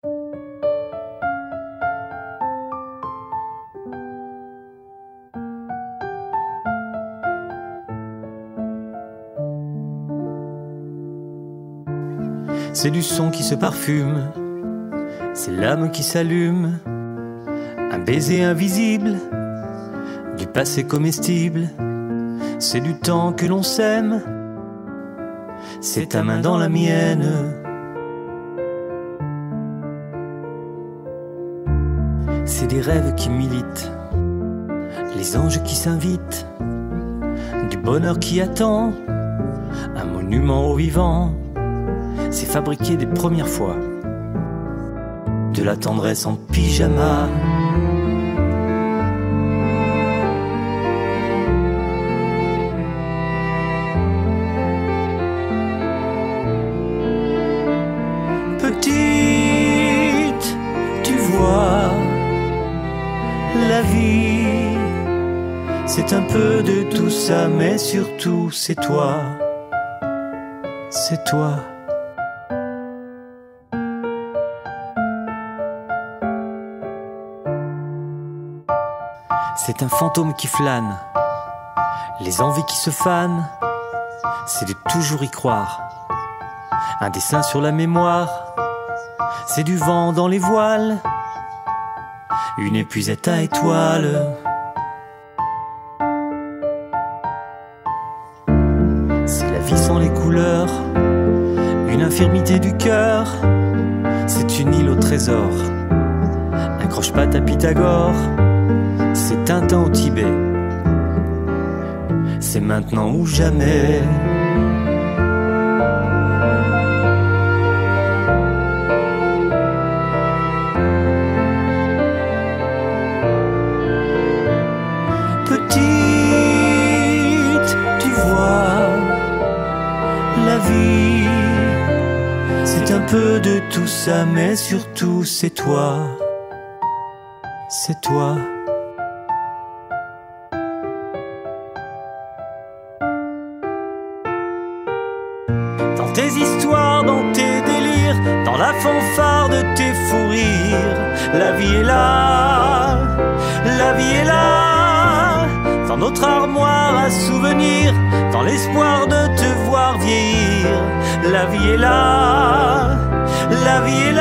C'est du son qui se parfume, c'est l'âme qui s'allume, un baiser invisible, du passé comestible. C'est du temps que l'on sème, c'est ta main dans la mienne. C'est des rêves qui militent, les anges qui s'invitent, du bonheur qui attend, un monument au vivant. C'est fabriquer des premières fois, de la tendresse en pyjama. Petite, tu vois, la vie, c'est un peu de tout ça, mais surtout c'est toi, c'est toi. C'est un fantôme qui flâne, les envies qui se fanent, c'est de toujours y croire. Un dessin sur la mémoire, c'est du vent dans les voiles, une épuisette à étoiles. C'est la vie sans les couleurs, une infirmité du cœur, c'est une île au trésor, un croche-patte à Pythagore. C'est Tintin au Tibet, c'est maintenant ou jamais. Petite, tu vois, la vie, c'est un peu de tout ça, mais surtout c'est toi, c'est toi. Dans tes histoires, dans tes délires, dans la fanfare de tes fous rires, la vie est là, la vie est là, dans notre armoire à souvenirs, dans l'espoir de te voir vieillir. La vie est là, la vie est là.